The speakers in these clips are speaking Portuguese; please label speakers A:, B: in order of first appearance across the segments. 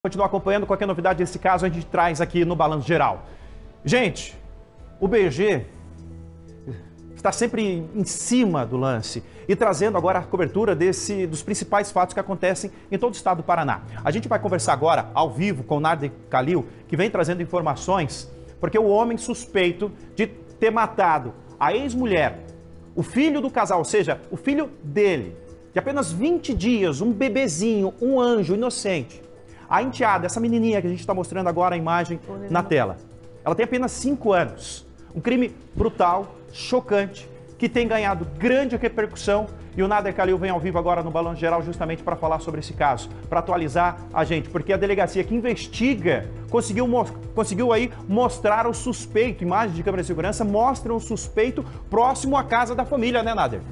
A: Continuar acompanhando qualquer novidade desse caso, a gente traz aqui no Balanço Geral. Gente, o BG está sempre em cima do lance e trazendo agora a cobertura dos principais fatos que acontecem em todo o estado do Paraná. A gente vai conversar agora, ao vivo, com o Nader Khalil, que vem trazendo informações, porque o homem suspeito de ter matado a ex-mulher, o filho do casal, ou seja, o filho dele, de apenas 20 dias, um bebezinho, um anjo inocente. A enteada, essa menininha que a gente está mostrando agora a imagem na tela, ela tem apenas 5 anos. Um crime brutal, chocante, que tem ganhado grande repercussão. E o Nader Khalil vem ao vivo agora no Balanço Geral justamente para falar sobre esse caso, para atualizar a gente, porque a delegacia que investiga conseguiu aí mostrar o suspeito, imagens de câmera de segurança mostram o suspeito próximo à casa da família, né, Nader?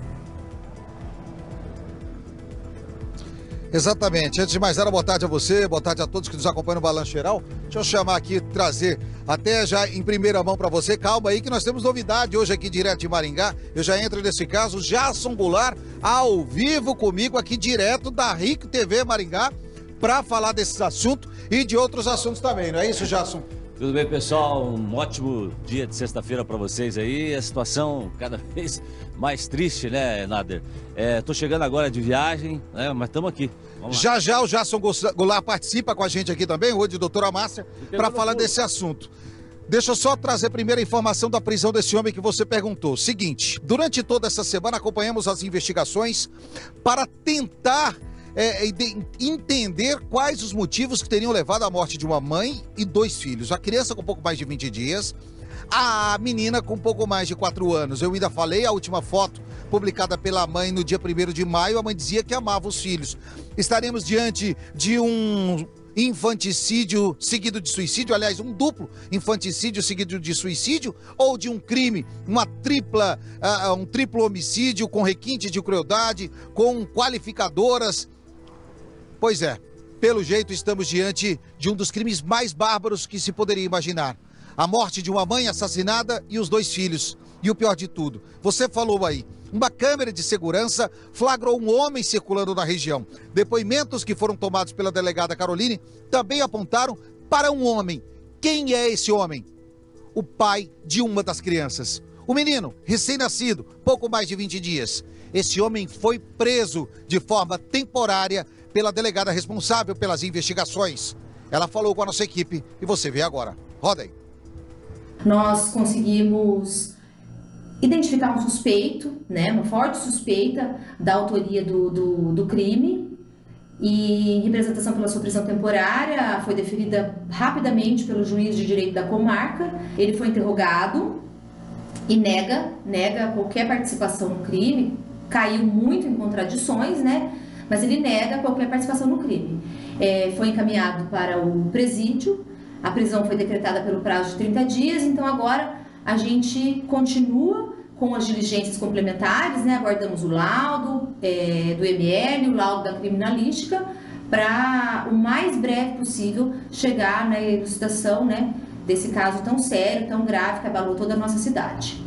B: Exatamente. Antes de mais nada, boa tarde a você, boa tarde a todos que nos acompanham no Balanço Geral. Deixa eu chamar aqui, trazer até já em primeira mão para você. Calma aí que nós temos novidade hoje aqui direto de Maringá. Eu já entro nesse caso, Jasson Goulart, ao vivo comigo aqui direto da RIC TV Maringá, para falar desse assunto e de outros assuntos também, não é isso, Jasson?
C: Tudo bem, pessoal? Um ótimo dia de sexta-feira para vocês aí. A situação cada vez mais triste, né, Nader? Tô chegando agora de viagem, né, mas estamos aqui.
B: Já já o Jasson Goulart participa com a gente aqui também, hoje, doutora Márcia, para falar desse assunto. Deixa eu só trazer primeiro a informação da prisão desse homem que você perguntou. Seguinte, durante toda essa semana acompanhamos as investigações para tentar entender quais os motivos que teriam levado à morte de uma mãe e 2 filhos. A criança com pouco mais de 20 dias, a menina com pouco mais de 4 anos. Eu ainda falei, a última foto publicada pela mãe no dia 1º de maio, a mãe dizia que amava os filhos. Estaremos diante de um infanticídio seguido de suicídio, aliás, um duplo infanticídio seguido de suicídio, ou de um crime, um triplo homicídio com requinte de crueldade, com qualificadoras. Pois é, pelo jeito estamos diante de um dos crimes mais bárbaros que se poderia imaginar. A morte de uma mãe assassinada e os 2 filhos. E o pior de tudo, você falou aí, uma câmera de segurança flagrou um homem circulando na região. Depoimentos que foram tomados pela delegada Caroline também apontaram para um homem. Quem é esse homem? O pai de uma das crianças. O menino, recém-nascido, pouco mais de 20 dias. Esse homem foi preso de forma temporária pela delegada responsável pelas investigações. Ela falou com a nossa equipe e você vê agora. Roda aí.
D: Nós conseguimos identificar um suspeito, né, uma forte suspeita da autoria do crime, e em representação pela sua prisão temporária foi deferida rapidamente pelo juiz de direito da comarca. Ele foi interrogado e nega qualquer participação no crime, caiu muito em contradições, né, mas ele nega qualquer participação no crime. Foi encaminhado para o presídio, a prisão foi decretada pelo prazo de 30 dias, então agora a gente continua com as diligências complementares, né? Aguardamos o laudo do ML, o laudo da criminalística, para o mais breve possível chegar na elucidação, né, desse caso tão sério, tão grave, que abalou toda a nossa cidade.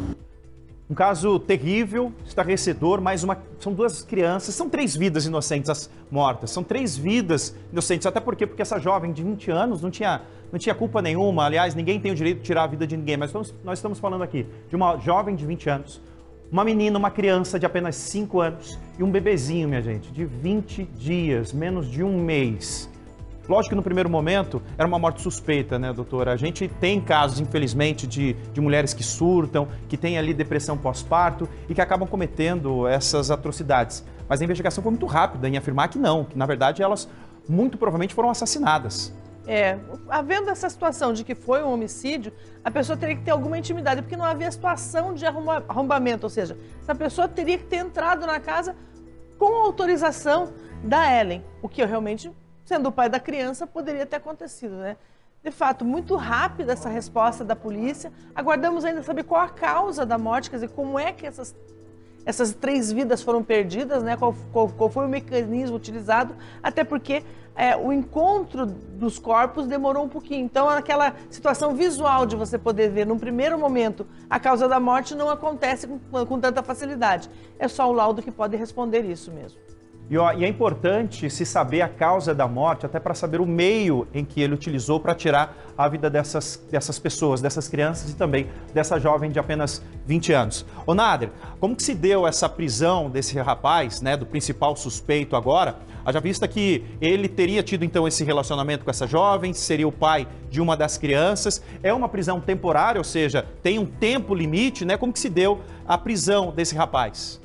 A: Um caso terrível, estarrecedor, são 2 crianças, são 3 vidas inocentes mortas, são 3 vidas inocentes, até porque essa jovem de 20 anos não tinha culpa nenhuma, aliás, ninguém tem o direito de tirar a vida de ninguém, mas nós estamos falando aqui de uma jovem de 20 anos, uma menina, uma criança de apenas 5 anos e um bebezinho, minha gente, de 20 dias, menos de um mês. Lógico que no primeiro momento era uma morte suspeita, né, doutora? A gente tem casos, infelizmente, de mulheres que surtam, que têm ali depressão pós-parto e que acabam cometendo essas atrocidades. Mas a investigação foi muito rápida em afirmar que não, que na verdade elas muito provavelmente foram assassinadas.
E: Havendo essa situação de que foi um homicídio, a pessoa teria que ter alguma intimidade, porque não havia situação de arrombamento, ou seja, essa pessoa teria que ter entrado na casa com autorização da Ellen, o que realmente, sendo o pai da criança, poderia ter acontecido, né? De fato, muito rápida essa resposta da polícia. Aguardamos ainda saber qual a causa da morte, quer dizer, como é que essas 3 vidas foram perdidas, né? Qual foi o mecanismo utilizado, até porque o encontro dos corpos demorou um pouquinho. Então, aquela situação visual de você poder ver, num primeiro momento, a causa da morte não acontece com tanta facilidade. É só o laudo que pode responder isso mesmo.
A: E é importante se saber a causa da morte, até para saber o meio em que ele utilizou para tirar a vida dessas pessoas, dessas crianças e também dessa jovem de apenas 20 anos. Ô Nader, como que se deu essa prisão desse rapaz, né, do principal suspeito agora? Haja vista que ele teria tido então esse relacionamento com essa jovem, seria o pai de uma das crianças. É uma prisão temporária, ou seja, tem um tempo limite, né? Como que se deu a prisão desse rapaz?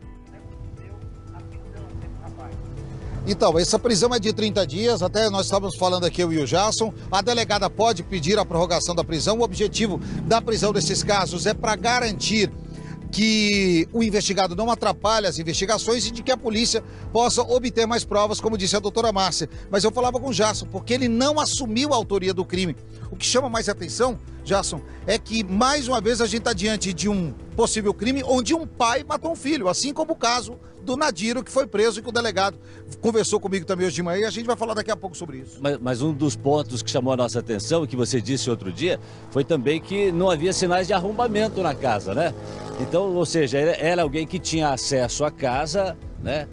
B: Então, essa prisão é de 30 dias, até nós estávamos falando aqui, eu e o Jason. A delegada pode pedir a prorrogação da prisão. O objetivo da prisão desses casos é para garantir que o investigado não atrapalhe as investigações e de que a polícia possa obter mais provas, como disse a doutora Márcia. Mas eu falava com o Jason, porque ele não assumiu a autoria do crime. O que chama mais atenção, Jason, é que mais uma vez a gente está diante de um possível crime onde um pai matou um filho, assim como o caso do Nadiro, que foi preso e que o delegado conversou comigo também hoje de manhã, e a gente vai falar daqui a pouco sobre isso.
C: Mas um dos pontos que chamou a nossa atenção, que você disse outro dia, foi também que não havia sinais de arrombamento na casa, né? Então, ou seja, era alguém que tinha acesso à casa, né?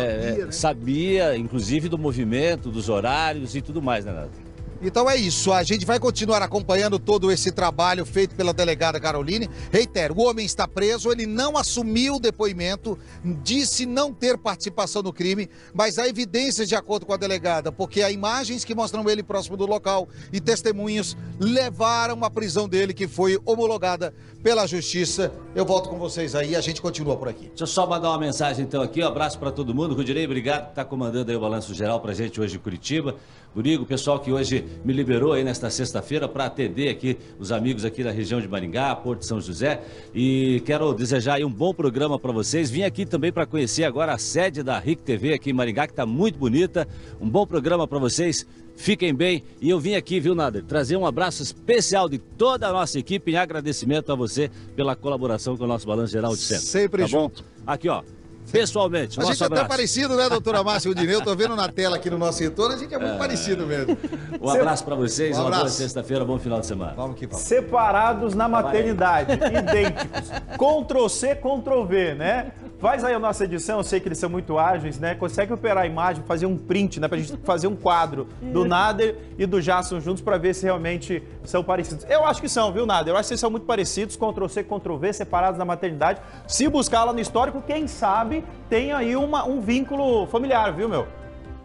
C: Sabia, inclusive, do movimento, dos horários e tudo mais, né, Nader?
B: Então é isso, a gente vai continuar acompanhando todo esse trabalho feito pela delegada Caroline. Reitero, o homem está preso, ele não assumiu o depoimento, disse não ter participação no crime, mas há evidências de acordo com a delegada, porque há imagens que mostram ele próximo do local e testemunhos levaram à prisão dele, que foi homologada pela justiça. Eu volto com vocês aí, a gente continua por aqui.
C: Deixa eu só mandar uma mensagem então aqui, um abraço para todo mundo. Rudirei, obrigado por estar comandando aí o Balanço Geral pra gente hoje em Curitiba. Burigo, o pessoal que hoje me liberou aí nesta sexta-feira para atender aqui os amigos aqui da região de Maringá, Porto São José, e quero desejar aí um bom programa para vocês. Vim aqui também para conhecer agora a sede da RIC TV aqui em Maringá, que está muito bonita. Um bom programa para vocês. Fiquem bem. E eu vim aqui, viu, Nader, trazer um abraço especial de toda a nossa equipe em agradecimento a você pela colaboração com o nosso Balanço Geral de sempre.
B: Sempre
C: tá
B: junto.
C: Bom? Aqui, ó. Pessoalmente,
B: a gente é até parecido, né, doutora Márcia Udineu? Tô vendo na tela aqui no nosso retorno, a gente é muito parecido mesmo.
C: Um abraço para vocês, uma boa sexta-feira, bom final de semana.
B: Vamos que vamos.
A: Separados na maternidade, idênticos. Ctrl+C, Ctrl+V, né? Faz aí a nossa edição, eu sei que eles são muito ágeis, né? Consegue operar a imagem, fazer um print, né? Pra gente fazer um quadro do Nader e do Jason juntos pra ver se realmente são parecidos. Eu acho que são, viu, Nader? Eu acho que vocês são muito parecidos, Ctrl+C, Ctrl+V, separados na maternidade. Se buscar lá no histórico, quem sabe tem aí um vínculo familiar, viu, meu?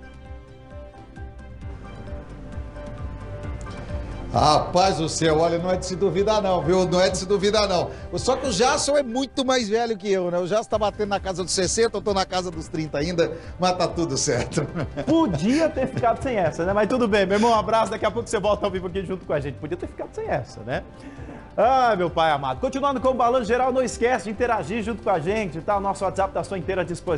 B: Rapaz do céu, olha, não é de se duvidar não, viu? Não é de se duvidar não. Só que o Jason é muito mais velho que eu, né? O Jason tá batendo na casa dos 60, eu tô na casa dos 30 ainda, mas tá tudo certo.
A: Podia ter ficado sem essa, né? Mas tudo bem, meu irmão, um abraço, daqui a pouco você volta ao vivo aqui junto com a gente. Podia ter ficado sem essa, né? Ah, meu pai amado. Continuando com o Balanço Geral, não esquece de interagir junto com a gente, tá? O nosso WhatsApp tá à sua inteira disposição.